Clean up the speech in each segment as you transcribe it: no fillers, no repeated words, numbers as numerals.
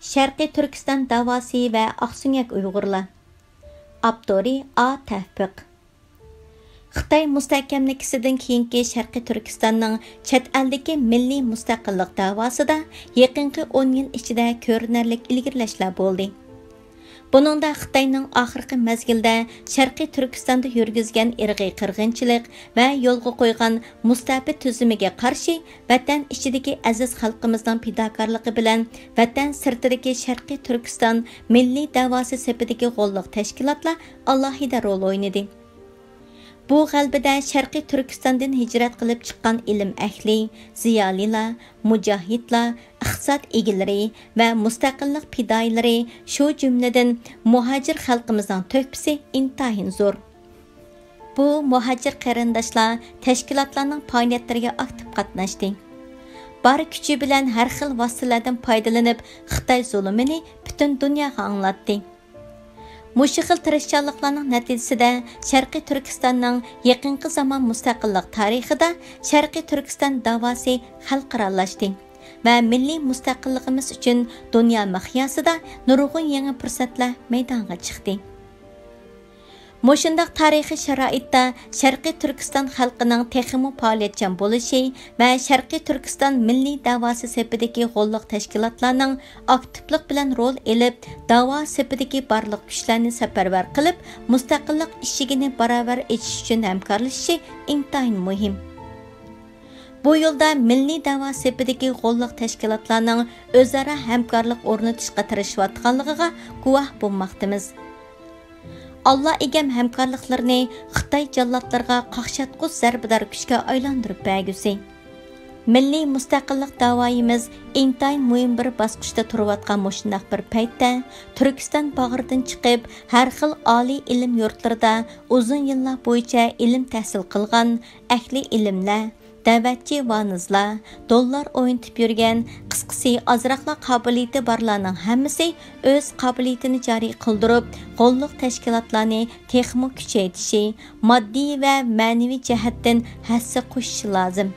Şərqi Türkistan davası və Aqsunak Uyğurlar. Abdori A. Təhfiq. Xitay müstəhkəmlikisindən keyinki Şərqi Türkistanның çət əldəki milli müstəqillik davasıda yaqinqi 10 yil ichida ko'rinarlik ilgirlashlar bo'ldi. Buningda Xitoyning oxirgi mezgilda Sharqiy Turkistonda yurgizgan irqiy qirg'inchilik va yo'lga qo'ygan mustabid tuzumiga qarshi vatan ichidagi aziz xalqimizning fidokorligi bilan vatan sirtidagi Sharqiy Turkiston milliy davosi sepidagi g'olliq tashkilotlar alohida rol o'ynadi. Bu g'albida Sharqiy Turkistondan hijrat qilib chiqqan ilm ahli, ziyolilar, mujohidlar, iqtisod egilari va mustaqillik fidoyilari, shu jumladan muhojir xalqimizning to'hfasi intayin zo'r. Bu muhojir qarindoshlar tashkilotlarning faoliyatlariga aktiv qatnashdi. Bor kuchi bilan har xil vositalardan foydalanib, Xitoy zulmini butun dunyoga anglatdi. Mushu xil tirishchanliklarning natijasida Sharqiy Turkistonning yaqinqi zamon mustaqillik tarixida Sharqiy Turkiston davosi xalqaralashdi va milliy mustaqilligimiz uchun dunyo miqyosida nurg'un yangi fursatlar maydonga chiqdi. Mushundaq tarixiy sharoitda Sharqiy Turkiston xalqining texmo faoliyatchan bo'lishi va Sharqiy Turkiston milliy davosi sepidagi g'olliq tashkilotlarning aktivlik bilan rol elib, davo sepidagi barliq kuchlarni safarbar qilib, mustaqillik ishigini barobar etish uchun hamkorlashishi intayin muhim. Bu yo'lda milliy davo sepidagi g'olliq tashkilotlarning o'zaro hamkorlik o'rnatishga tirishayotganligiga guvoh bo'lmoqdamiz. Allah egam hamkorliqlarini Xitoy jallodlarga qaqshatqus zarbador kuchga aylantirib bergusi. Milliy mustaqillik davoyimiz intayin muhim bir bosqichda turayotgan mushundaq bir paytda Turkiston bag'ridan chiqib, har xil oliy ilm yurtlarida uzun yillar bo'yicha ilm tahsil qilgan ahli ilmlar, da'vatchi vanizlar, dollar o'yintib yurgan, qisqasi azroqlar qobiliyati borlarning hammasi o'z qobiliyatini joriy qildirib, g'olliq tashkilotlarni texmo kuchaytirishi, moddiy va ma'naviy jihatdan hassa qo'shishi lozim.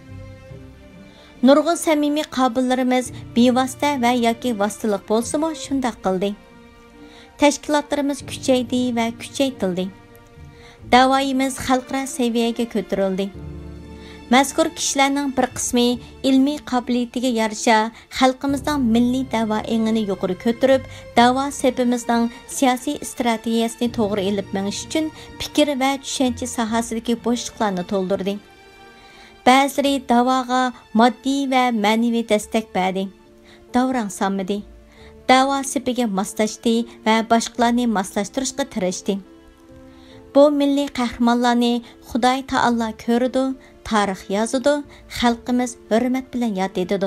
Nurg'un samimiy qobillarimiz bevosita va yoki vositalik bo'lsa-mu shunday qildi. Tashkilotlarimiz kuchaydi va kuchaytirildi. Davoyimiz xalqaro saviyaga ko'tarildi. Mazkur kishilarning bir qismi ilmiy qobiliyatiga yarasha xalqimizning milliy davo engini yuqori ko'tarib, davo sepimizning siyosiy strategiyasini to'g'ri elib menish uchun fikr va tushuncha sohasidagi bo'shliqlarni to'ldirdi. Ba'zilari davoga moddiy va ma'naviy destak berdi. Davrang solmadi. Davo sepiga moslashdi va boshqalarni moslashtirishga tirishdi. Bu milliy qahramonlarni Xudoy taolo ko'rdi, tarix yozidi, xalqimiz hurmat bilan yod etadi.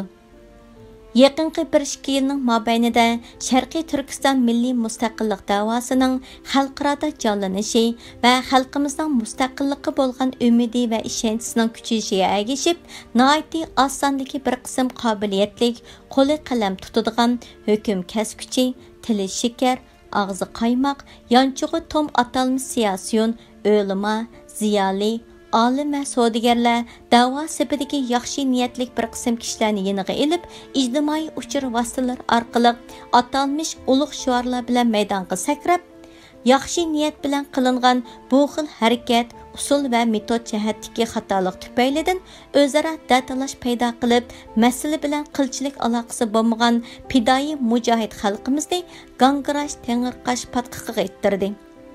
Yaqinqi 1-2 yilning mobaynida Sharqiy Turkiston milliy mustaqillik davosining xalqaro jonlanishi va xalqimizning mustaqillikka bo'lgan umidi va ishonchining kuchayishiga ergashib, nihoyatda osondagi bir qism qobiliyatlik, qo'li qalam tutadigan hukm kaskuchi, tili shikar, ağzı qaymaq, yanchug'i tom atalmış siyasiyon, o'lima, ziyoli, olim va savdogarlar davo sepidagi yaxshi niyatlik bir qism kishilarni yeniga elib, ijtimoiy uchur vositalar orqali atalmış ulug' shiorlar bilan maydonga sakrab, yaxshi niyat bilan qilingan bu xil harakat, usul va metod jihatdagi xatolik tufaylidan o'zaro datalash paydo qilib, masala bilan qilchilik aloqasi bo'lmagan fidoyi mujohid xalqimizni gangirash, tengirqash patqiqiga ittirdi.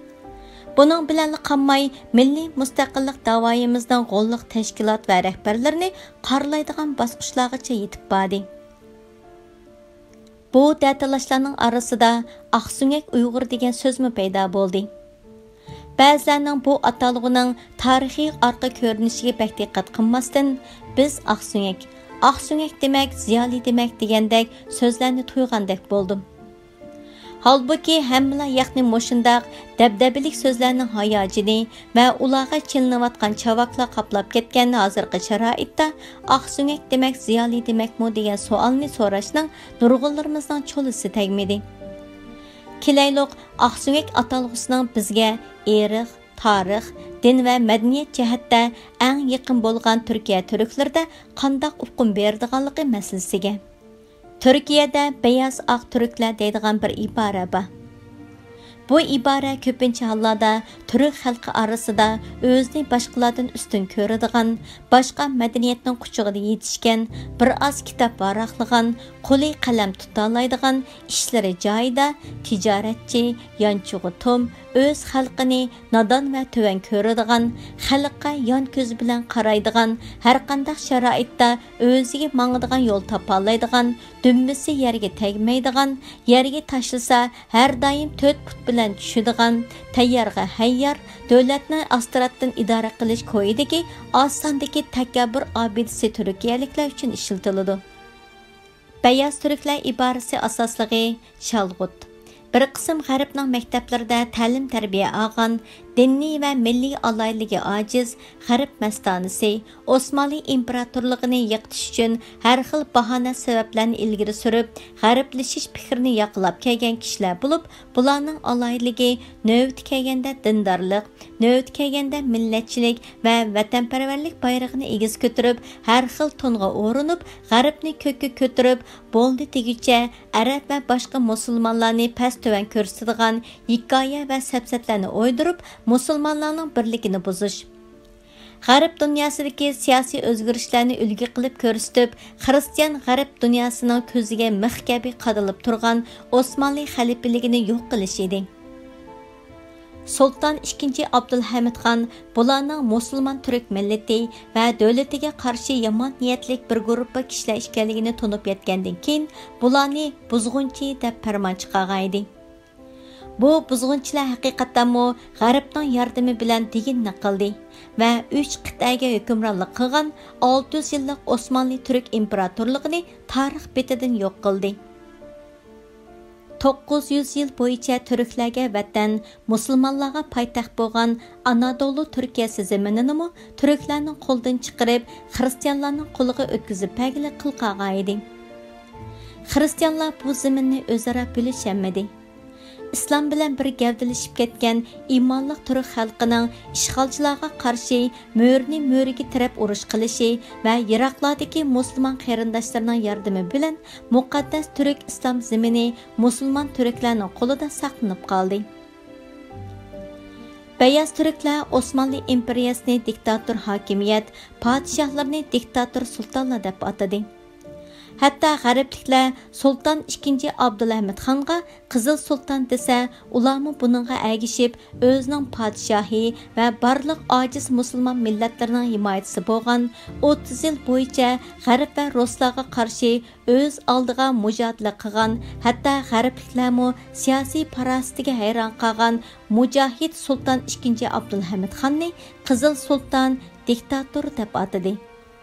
Buning bilan qolmay, milliy mustaqillik davoyimizning g'olliq tashkilot va rahbarlarini qorlaydigan bosqichlargacha yetib bordi. Bu datalashlarning orasida Aqsunak Uyg'ur degan so'zmi paydo bo'ldi. Ba'zilarning bu atalg'ining tarixiy orqa ko'rinishiga pek diqqat qilmasdan, biz Aqsunak demak, ziyoli demak degandek so'zlarni tuyg'andek bo'ldim. Halbuki hammalar yaqni mushundaq dabdabilik so'zlarning hayojini va ularga chilinayotgan chavaqlar qaplab ketgan hozirgi sharoitda Aqsunak demak, ziyoli demakmi degan savolni so'rashning nurg'unlarimizning cho'lisi tegmadi. Kilayliq Aqsunak atalg'usining bizga irq, tarix, din va madaniyat jihatda eng yaqin bo'lgan Turkiya turklarida qandoq uqum berdiganligi masalasiga. Türkiyədə beyaz ağ türklər deydigan bir ibara var. Bu ibara köpünçə hallarda Türk xalqı arasında özünü başqalardan üstün görüdigan, başqa mədəniyyətin quchug'ida yetişgan, bir az kitap varaqlagan, qo'li qalam tutalaydigan, ishlari joyida, tijoratchi, yanchug'i tom, o'z xalqini nodon va tuvan ko'radigan, xalqqa yon ko'z bilan qaraydigan, har qanday sharoitda o'ziga mangadigan yo'l topolaydigan, dumbisi yerga tegmaydigan, yerga tashlasa har doim 4 put bilan tushadigan, tayyorga hayyor, davlatni astoratdan idora qilish ko'yidagi osondagi takabbur obidasi turkiyaliklar uchun ishlatiladi. Beyaz turklar iborasi asosligi shalg'ut. Bir qism g'arbning maktablarida ta'lim-tarbiya olgan, diniy va milliy aloyligi ojiz, g'arb mastonisi Osmanlı imperatorligini yiqitish uchun har xil bahona sabablarni ilgari surib, g'arblashish fikrini yoqlab kelgan kishilar bo'lib, bularning aloyligi navbat kelganda dindorlik, navbat kelganda millatchilik va vatanparvarlik bayrog'ini egiz ko'tarib, har xil to'nga o'rinib, g'arbni ko'kka ko'tarib, bo'ldi degicha arab va boshqa musulmonlarni past-tuvan ko'rsatadigan hikoya va safsatlarni o'ydirib, musulmonlarning birligini buzish. G'arb dunyosidagi siyosiy o'zgarishlarni ulgu qilib ko'rsatib, xristian g'arb dunyosining ko'ziga mix kabi qadalib turgan Osmanlı xalifaligini yo'q qilish edi. Sultan II. Abdülhamid Xan bularning musulmon turk millati va davlatiga qarshi yomon niyatlik bir guruhga kishilar ekanligini tunib yetgandan keyin bularni buzg'unchi deb farmon chiqargan edi. Bu buzg'unchilar haqiqatdanmi g'arbning yordami bilan deginni qildi va 3 qit'aga hukmronlik qilgan 600 yillik Osmanlı turk imperatorligini tarix betidan yo'q qildi. 900 yil bo'yicha turklarga vatan, musulmonlarga poytaxt bo'lgan Anadolu Turkiyasi zaminini turklarning qo'ldan chiqarib, xristianlarning qo'liga o'tkazib pagli qilqagan edi. Xristianlar bu zaminni o'zaro bo'lishamadi. İslam bilan bir gavdalashib ketgan imonli turk xalqining ishg'olchilarga qarshi mo'rni mo'riga tirab urush qilishi va Iroqlardagi musulmon qarindoshlarining yordami bilan muqaddas turk islom zamini musulmon turklarning qo'lida saqlanib qoldi. Beyaz turklar Osmanlı imperiyasini diktator hokimiyat, podshohlarni diktator sultonlar deb atadi. Hatta g'arbliklar Sultan II. Abdülhamid Xonga Qizil Sultan desa, ularmi buningga agishib, o'zining podshohi va barliq ojiz musulmon millatlarining himoyachisi bo'lgan 30 yil bo'yicha g'arb va ruslarga qarshi o'z oldiga mujodala qilgan, hatto g'arbliklarmi siyosiy farosatiga hayron qolgan mujohid Sultan II. Abdülhamid Xonni Qizil Sultan diktator deb atadi.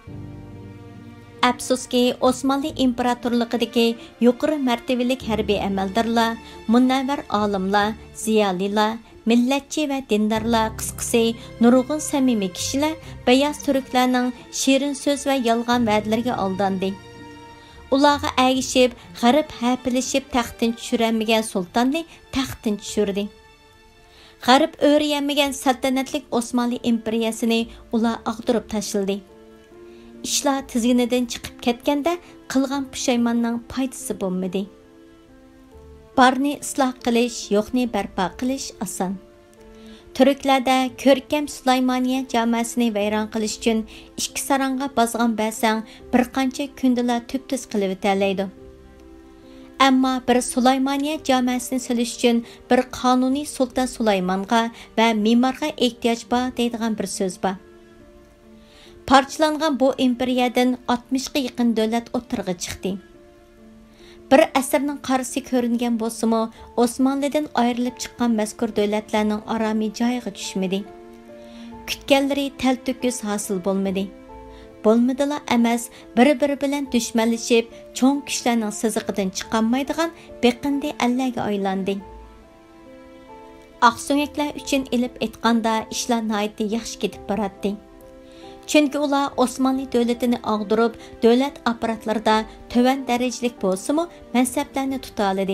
Afsuski, Osmanlı imperatorligidagi yuqori martabalik harbiy amaldorlar, munavvar olimlar, ziyolilar, millatchi va dindorlar, qisqasi nurg'un samimiy kishilar beyaz turklarning shirin so'z va yolg'on va'dalariga aldandi. Ularga agishib, g'arb hapilishib taxtdan tushiramagan sultonni taxtdan tushirdi. G'arb o'rganmagan saltanatlik Osmanlı imperiyasini ular ag'dirib tashladi. İşlar tizginidan chiqib ketganda qilgan pushaymonning foydasi bo'lmadi. Barni isloh qilish, yo'qni barpo qilish oson. Turklarda ko'rkam Sulaymoniya jamoasini vayron qilish uchun ikki saronga bosgan basang bir qancha kundala tub-tuz qilib o'talaydi. Ammo bir Sulaymoniya jamoasini solish uchun bir qonuniy sulton Sulaymonga va me'morga ehtiyoj bor deydigan bir so'z bor. Parçalangan bu imperiyadan 60 ga yaqin davlat o'tirg'i chiqdi. Bir asrning qarisi ko'ringan bo'lsa-mu, Osmanlıdan ayrilib chiqqan mazkur davlatlarning aromi joyiga tushmadi. Kutganlari talto'kis hosil bo'lmadi. Bo'lmadila emas, bir-biri bilan dushmanlashib, cho'ng kuchlarning siziqidan chiqolmaydigan beqindi allaga aylandi. Aqso'ngaklar uchun ilib aytganda ishlar nihoyatda yaxshi ketib boradi. Çünkü ular Osmanlı devletini ağdırıp, devlet aparatlarida töven derecalik bolsa-mu mansablarni tutaladı.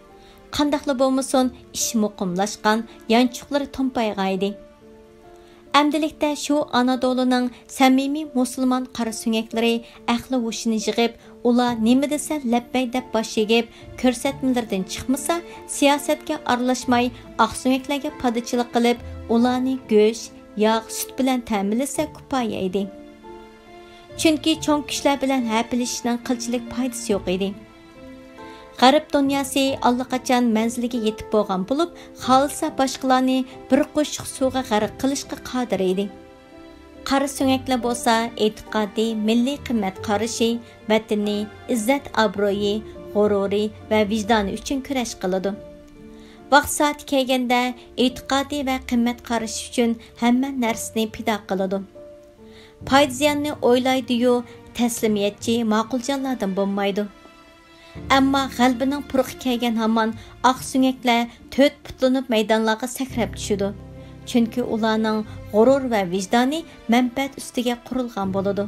Qandaqlı bolmasun, iş muqimlashgan, yanchuqlari tompaygan edi. Әмділікте шу Anadolu'nun səmimi musulman qara süngəkləri əqli hoşunu yığıb, ular nemi dese ləbbey deb baş yegib, körsətmələrdən çıxmasa, siyasətə aralashmay, aq süngəklərə padıçılıq qılıb, ularni göş, yağ, süt bilan təminləsə kifaya idi. Çünki çoğ kişilər bilan həpilişinin qilchilik faydası yo'q edi. G'arb dunyosi allaqachon manziliga yetib bo'lgan bo'lib, xohlasa boshqalarni bir qo'shiq suvga g'arq qilishga qodir edi. Qari so'ngaklar bo'lsa, e'tiqodiy, milliy qimmat qarashi, vatani, izzat obro'yi, g'ururi va vijdoni uchun kurash qiladi. Vaqt soati kelganda e'tiqodiy va qimmat qarashi uchun hamma narsani pido qiladi. Foyda ziyonni o'ylaydi-yu, taslimiyatchi ma'quljonlardan bo'lmaydi. Ammo g'albining puruqi kelgan hamon oq sunyaklar to'rt putlanib maydonlarga sakrab tushidi. Chunki ularning g'urur va vijdoni manfaat ustiga qurilgan bo'ladi.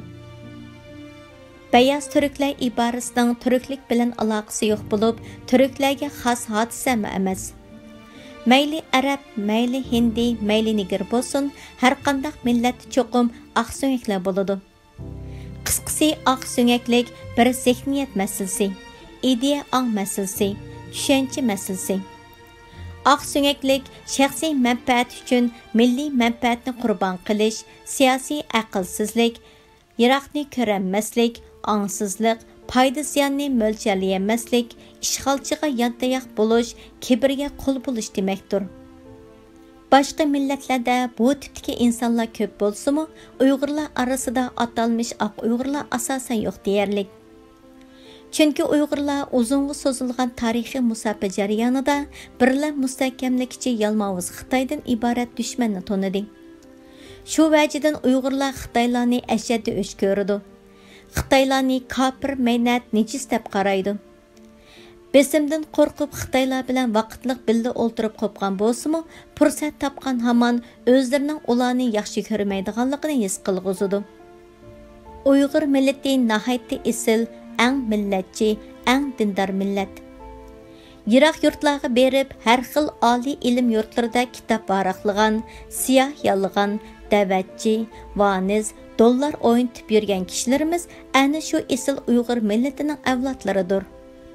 Beyaz turklar iborasining turklik bilan aloqasi yo'q bo'lib, turklarga xos hodisa emas. Mayli arab, mayli hindi, mayli nigir bo'lsin, har qanday millat cho'qim oq sunyaklar bo'ladi. Qisqasi oq sunyaklik bir zehniyat masalasi. İdeya ağ meselesi, düşünce meselesi. Ağ süngeklik şəxsi mənfəət üçün milli mənfəətini qurban qilish, siyasi aqlsizlik, yiroqni ko'rolmaslik, angsizlik, foyda ziyanni mo'ljalleyolmaslik, ishg'olchiga yontayoq bo'lish, kibrga qul bo'lish demakdir. Boshqa millatlarda bu tipdagi insonlar ko'p bo'lsa-mu, Uyg'urlar orasida atalmış oq Uyg'urlar asosan yo'q deyarlik. Çünki Uyg'urlar uzunga so'zilgan tarixiy musofa jarayonida birla mustahkamlikchi yalmavuz Xitoydan iborat dushmanni tonidi. Shu vajidan Uyg'urlar Xitoylarni ashaddiy o'ch ko'rdi. Xitoylarni kofir, maynat, nejis deb qaraydi. Besimdan qo'rqib Xitoylar bilan vaqtliq birga o'ltirib qopgan bo'lsa-mu, fursat topgan hamon o'zlarining ularni yaxshi ko'rmaydiganligini his qilg'izdi. Uyg'ur millati nihoyatda esil, eng millatchi, eng dindor millat. Yiroq yurtlarga berib, har xil oliy ilm yurtlarida kitob varaqlagan, siyoh yolg'an, da'vatchi, vaniz, dollar o'yintib yurgan kishilarimiz ana shu esil Uyg'ur millatining avlodlaridir.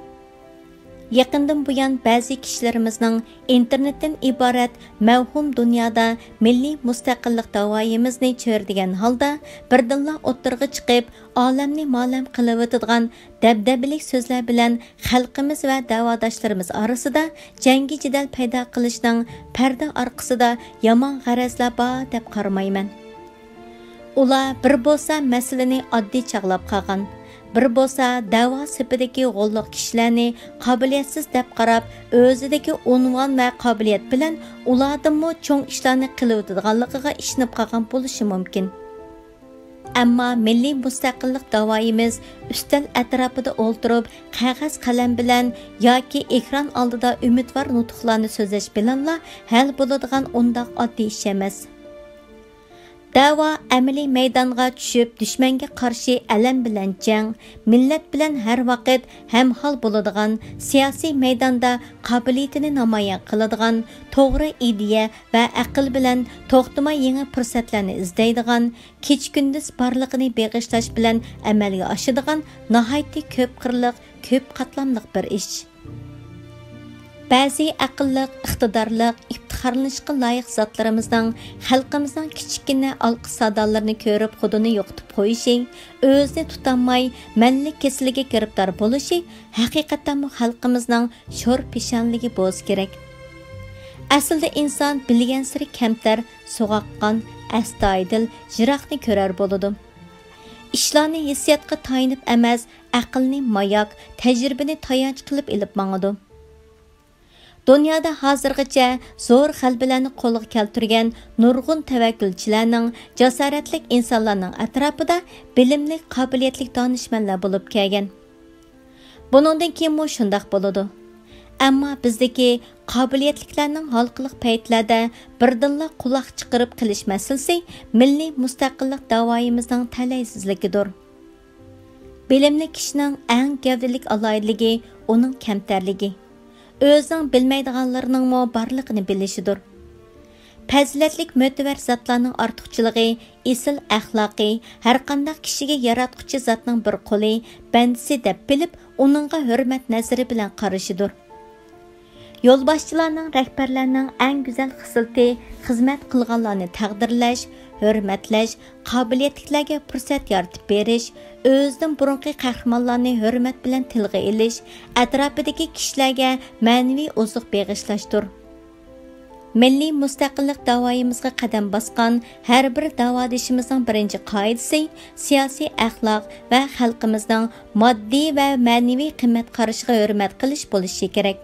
Yaqindan buyon ba'zi kishilarimizning internetdan iborat mavhum dunyoda milliy mustaqillik da'voyimizni cho'rdigan holda birdinla o'ttirg'i chiqib, olamni ma'lum qilib o'tadigan dabdabalik so'zlar bilan xalqimiz va da'vodoshlarimiz orasida jangi jidal paydo qilishning parda orqasida yomon g'arazlar bor deb qaramayman. Ular bir bo'lsa masalani oddiy chaqlab qolgan, bir bo'lsa da'vo sepidagi g'olliq kishilarni qobiliyatsiz deb qarab, o'zidagi unvon va qobiliyat bilan ulardanmi cho'ng ishlarni qilib o'tadiganligiga ishonib qolgan bo'lishi mumkin. Ammo milliy mustaqillik da'voyimiz ustal atrofida o'ltirib, qog'oz qalam bilan yoki ekran oldida umidvor nutqlarni so'zlash bilanla hal bo'ladigan undoq oddiy ish emas. Da'vo amaliy maydonga tushib, dushmanga qarshi alam bilan jang, millat bilan har vaqt hamhol bo'ladigan, siyosiy maydonda qobiliyatini namoyon qiladigan, to'g'ri ideya va aql bilan to'xtamay yangi fursatlarni izlaydigan, kech-kunduz borlig'ini beg'ishlash bilan amalga oshadigan nihoyatda ko'p qirliq, ko'p qatlamli bir ish. Ba'zi aqlliq, iqtidorliq, iftixorlanishga loyiq zotlarimizning xalqimizning kichikina olqi sadolarini ko'rib xudini yo'qitib qo'yishi, o'zini tutolmay manlik kasaliga giribdor bo'lishi haqiqatan xalqimizning sho'r peshonligi bo'lishi kerak. Aslida inson bilgan siri kamtar, so'g'aqqan, astoydil, jiroqni ko'rar bo'ladi. Ishlarni hissiyotga tayinib emas, aqlni mayoq, tajribani tayanch qilib ilib mangadi. Dunyoda hozirgacha zo'r g'albalarni qo'lga keltirgan nurg'un tavakkülchilarning, jasoratli insonlarning atrofida bilimli, qobiliyatli donishmandlar bo'lib kelgan. Buningdan keyin shundoq bo'ladi. Ammo bizdagi qobiliyatliklarning halqiliq paytlarda birdinla quloq chiqarib qilish masalasi milliy mustaqillik da'voyimizning talaysizligidir. Bilimli kishining eng gavdalik aloyidligi uning kamtarligi. O'zing bilmaydiganlarning barlig'ini bilishidir. Fazilatlik mötəvər zatlarning ortiqchiligi, esil axloqi, har qanday kishiga yaratquchi zatning bir qo'li, bandisi deb bilib, uningga hurmat nazari bilan qarashidir. Yo'lboshchilarning, rahbarlarning eng go'zal xislati xizmat qilganlarni taqdirlash, hurmatlash, qobiliyatlilarga fursat yaratib berish, o'zidan burunqi qahramonlarni hurmat bilan tilga ilish, atrofidagi kishilarga ma'naviy oziq beg'ishlashdir. Milliy mustaqillik davoyimizga qadam bosgan har bir davodishimizning birinchi qoidasi siyosiy axloq va xalqimizning moddiy va ma'naviy qimmat qarashiga hurmat qilish bo'lishi kerak.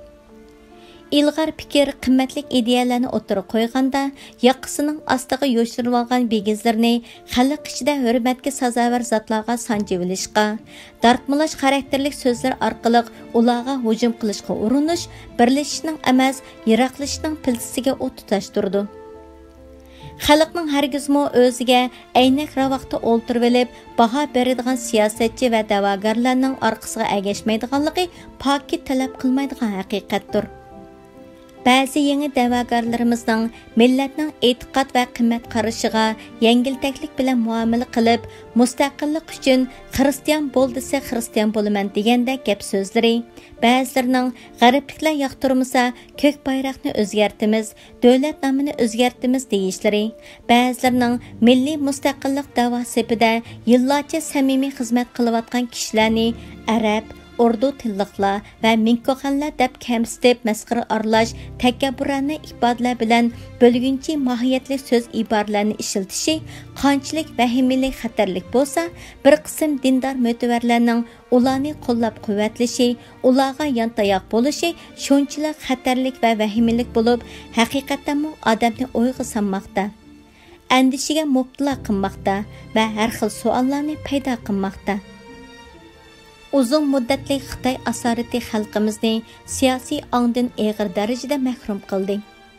İlg'ar fikir, qimmatlik ideyalarni o'tirib qo'yganda, yoqasining ostiga yo'shirib olgan begizlarni xalq ichida hurmatga sazovor zotlarga sanjib olishga, dartmalash xarakterlik so'zlar orqali ularga hujum qilishga urinish, birlashishning emas, yiroqlashishning piltisiga o't tutashtirdi. Xalqning hargizmo o'ziga aynak ravaqda o'ltirib olib, baho beradigan siyosatchi va da'vogarlarning orqasiga agashmaydiganligi pokit talab qilmaydigan haqiqatdir. Ba'zi yangi da'vogarlarimizning millatning e'tiqod va qimmat qarashiga yengiltaklik bilan muomala qilib, mustaqillik uchun xristian bo'l desa xristian bo'laman deganda gap so'zlari, ba'zilarining g'arbliklar yoqtirmasa ko'k bayroqni o'zgartimiz, davlat nomini o'zgartimiz deyishlari, ba'zilarining milliy mustaqillik da'vo sepida yillarcha samimiy xizmat qilayotgan kishilarni arab, Ordu tilliqlar va minkoxanlar deb kamsitib masxara aralash, takabburona ifodalar bilan bo'lgunchi mohiyatli so'z iboralarni ishiltishi qanchalik vahimali xatarlik bo'lsa, bir qism dindor mo'tavarlarning ularni qo'llab-quvvatlashi, ularga yontayoq bo'lishi shunchalik xatarlik va vahimalik bo'lib, haqiqatan odamni o'yga solmoqda, andishiga mubtalo qilmoqda va har xil savollarni paydo qilmoqda. Uzun muddatli Xitoy asorati xalqimizni siyosiy ongdan og'ir darajada mahrum qildi.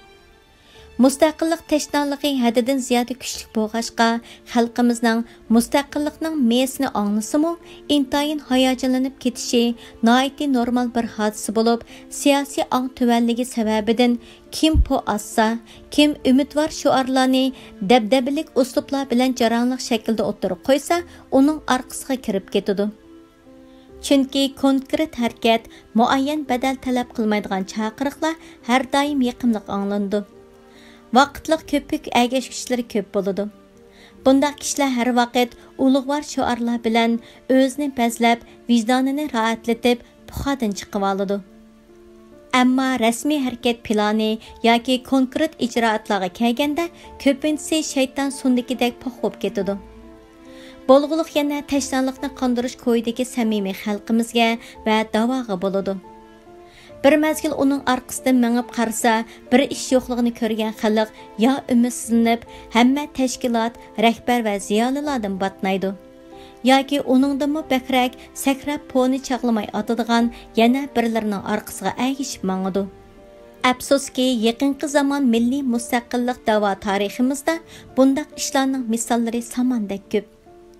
Mustaqillik tashnoligi haddidan ziyoda kuchli bo'lg'achqa, xalqimizning mustaqillikning mesini anglasimi, intayin hayajonlanib ketishi noiti normal bir hodisa bo'lib, siyosiy ong tuvanligi sababidan kim po assa, kim umidvor shuarlarni dabdabalik uslublar bilan jaranglik shaklda o'tirib qo'ysa, uning orqasiga kirib ketadi. Chunki konkret harakat, muayyan badal talab qilmaydigan chaqiriqlar har doim yaqinliq anglandi. Vaqtliq ko'pik agashgichlari ko'p bo'ladi. Bundaq kishilar har vaqt ulug'vor shuarlar bilan o'zini bazlab, vijdonini rahatlatib, puxadan chiqib oladi. Ammo rasmiy harakat plani yoki konkret ijroatlarga kelganda ko'pincha shayton sundikidek puxib ketadi. Bo'lg'uliq yana tashnonlikni qondirish ko'yidagi samimiy xalqimizga va da'voga bo'ladi. Bir mazgil uning orqasidan mengib qarsa, bir ish yo'qligini ko'rgan xalq yo umidsizlanib, hamma tashkilot, rahbar va ziyolilardan batnaydi. Yoki uningdimi bakrak, sakrab poni chaqlamay otadigan yana birlarining orqasiga agishib mangadi. Afsuski, yaqinqi zamon milliy mustaqillik da'vo tariximizda bundaq ishlarning misollari samandek ko'p.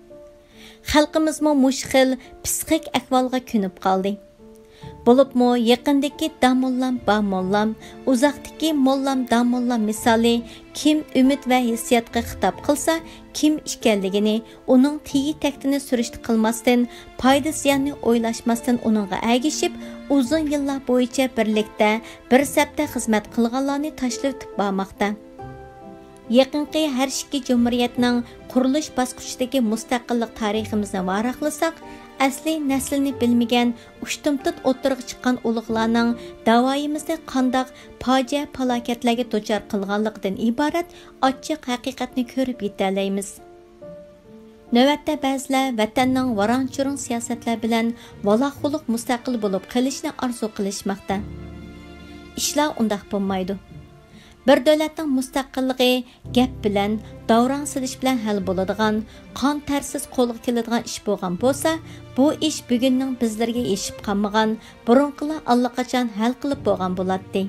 Xalqimizmi mushxil psixik ahvolga ko'nib qoldi. Bo'libmi yaqindagi damollam bamollam, uzoqdagi mollam damollam misoli kim umid va hissiyotga xitob qilsa, kim ekanligini, uning tegi taktini surishti qilmasdan, foyda ziyonni o'ylashmasdan uningga agishib, uzun yillar bo'yicha birlikda, bir safda xizmat qilganlarni tashlab bormoqda. Yaqinqi har ikki jumhuriyatning qurilish bosqichidagi mustaqillik tariximizni varaqlasak, asli naslini bilmagan, ushtumtut o'tirib chiqqan ulug'larning davoyimizda qandoq fojia falokatlarga duchor qilganligidan iborat ochiq haqiqatni ko'rib yetalaymiz. Navbatda ba'zilar vatanning varon-churun siyosatlar bilan valoqquliq mustaqil bo'lib qolishni orzu qilishmoqda. Ishlar undaq bo'lmaydi. Bir davlatning mustaqilligi gap bilan, davron silish bilan hal bo'ladigan, qon tarsiz qo'lga keladigan ish bo'lgan bo'lsa, bu ish bugunning bizlarga yetib qolmagan, burunqilar allaqachon hal qilib bo'lgan bo'ladi.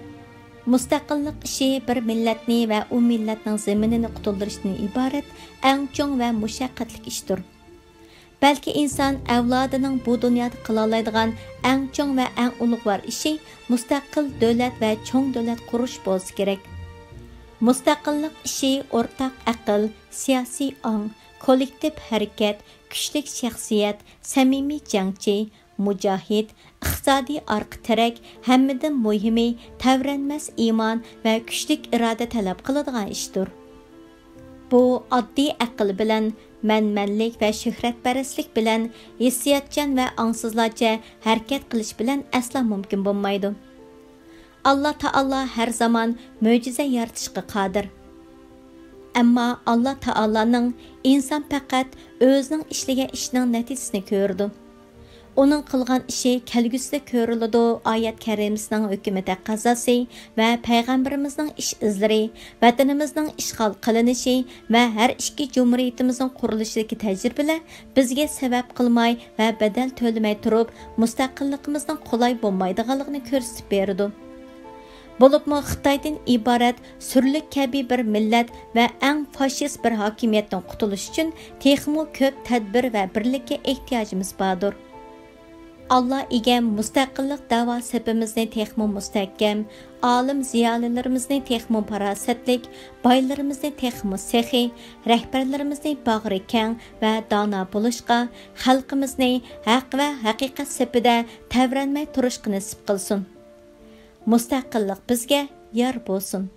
Mustaqillik ishi bir millatni va u millatning zaminini qutuldirishdan iborat eng chong va mushaqqatli ishdir. Balki inson avlodining bu dunyoda qila oladigan eng chong va eng ulug'vor ishi mustaqil davlat va cho'ng davlat qurish bo'lsa kerak. Mustaqillik ishi o'rtaq aql, siyosiy ong, kollektiv harakat, kuchlik shaxsiyat, samimiy jangchi, mujohid, iqtisodiy orqa tirak, hammadan muhimi tavranmas iymon va kuchlik iroda talab qiladigan ishdir. Bu oddiy aql bilan, manmanlik va shuhratparastlik bilan, hissiyotchan va ongsizlarcha harakat qilish bilan asla mumkin bo'lmaydi. Allah Taala har zaman mo'jiza yaratishga qodir. Ammo Allah Taalaning inson faqat o'zining ishlagan ishining natijasini ko'rdi. Onun qilgan ishi kelgusida ko'riladi. Oyat karimasining hukmi taqozosi va payg'ambarimizning ish izlari, vatanimizning ishg'ol qilinishi va har ikki jumhuriyatimizning qurilishidagi tajribalar bizga sabab qilmay va badal to'lamay turib, mustaqilligimizning qulay bo'lmaydiganligini ko'rsatib berdi. Bo'libmi Xitoydan iborat surlik kabi bir millat va eng fashist bir hokimiyatdan qutulish uchun texmo ko'p tadbir va birlikka ehtiyojimiz bordir. Allah egam mustaqillik davo sepimizni texmo mustahkam, olim ziyolilarimizni texmo farosatlik, boylarimizni texmo sehi, rahbarlarimizni bag'ri keng va dono bo'lishga, xalqimizni haq va haqiqat sepida tavranmay turishga nasib qilsin. Mustaqillik bizga yor bo'lsin.